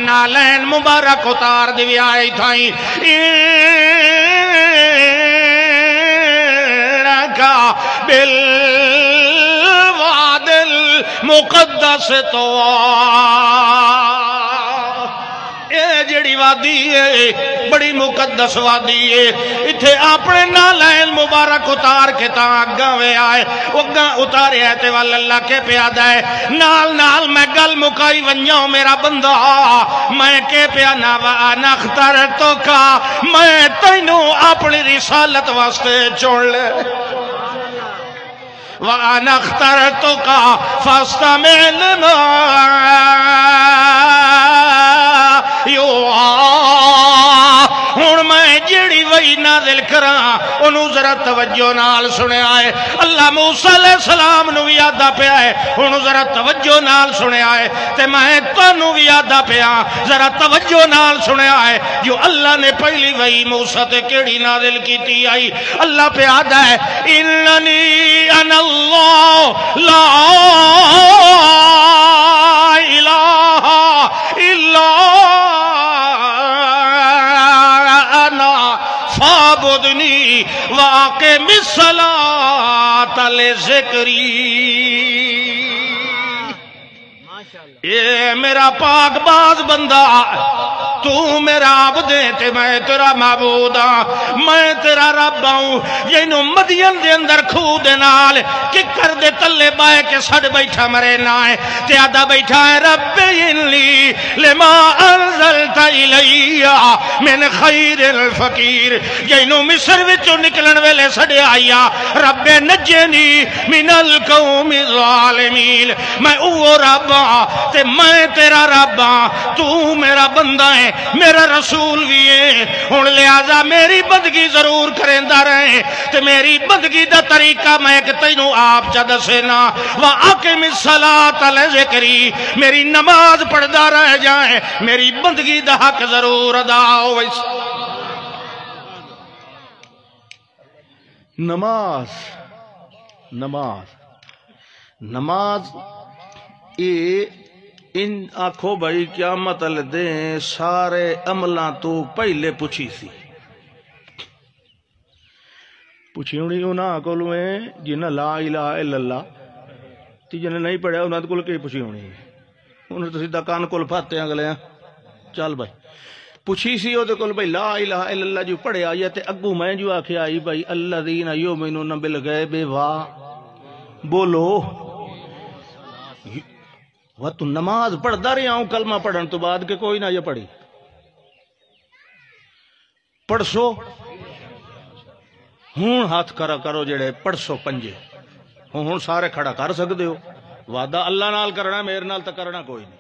نالین مبارک اتار دی آئی تھائیں انکا بالواد المقدس تو اے جڑی وادی ہے بڑی مقدس وادی ہے اتھے اپنے نالین مبارک اتار کے تاں اگاں وے آئے اگاں اتارے ہے تے وال اللہ کے پیادہ ہے نال میں گل مکائی ونیاؤں میرا بندہ میں کے پیانا وَأَنَا اخْتَرْتُكَ میں تینوں اپنی رسالت واسطے چھوڑ لے وَأَنَا اخْتَرْتُكَ فَاسْتَمِعْ لِمَا ہون میں جیڑی وہی نازل کراں انہوں ذرا توجہ نال سنے آئے اللہ موسیٰ علیہ السلام نو یادہ پہ آئے انہوں ذرا توجہ نال سنے آئے تے میں تنو یادہ پہ آئے ذرا توجہ نال سنے آئے جو اللہ نے پہلی وہی موسیٰ تے کیڑی نازل کی تھی آئی اللہ پہ آدھا ہے اننی انا اللہ لا الہ الا فابدنی واقم الصلاة لذکری اے میرا پاک باز بندہ تو میرا عبد ہے تے میں تیرا معبود ہاں میں تیرا رب ہوں جنہوں مدین دے اندر خود نال ککر دے تلے بائے کے سڑ بیٹھا مرے نائے تے آدھا بیٹھا ہے رب انلی لما انزلت الیہ من خیر الفقیر جنہوں مصر وچوں نکلن ویلے سڑے آیا رب نجنی من القوم الظالمین میں اوہ رب ہاں تے میں تیرا رب ہاں تو میرا بندہ ہے میرا رسول بھی ہے ہن لہذا میری بندگی ضرور کرندہ رہے تے میری بندگی دا طریقہ میں ایک تینوں آپ چا دسینا وَأَقِمِ الصَّلَاةَ لِذِكْرِي میری نماز پڑھدا رہ جائیں میری بندگی دا حق ضرور ادا ہو نماز ان آنکھو بھائی قیامت دیں سارے عملان تو پہلے پوچھی سی پوچھی ہونی انہاں کولویں جنہ لا الہ الا اللہ تی جنہ نہیں پڑھا انہاں کول کے پوچھی ہونی انہاں تو سیدھا کان کول پھاتے ہیں اگلے چل بھائی پوچھی سی او تے کول بھائی لا الہ الا اللہ جو پڑھے آئی تے اگو میں جو آکھے آئی بھائی الذین یؤمنون بالغیب بولو وہ تو نماز پڑھدا رہی آؤں کلمہ پڑھن تو بعد کے کوئی نہ یہ پڑھی پڑھسو ہون ہاتھ کرو جڑے پڑھسو پنجے ہون سارے کھڑا کر سکتے ہو وعدہ اللہ نال کرنا میرے نال تو کرنا کوئی نہیں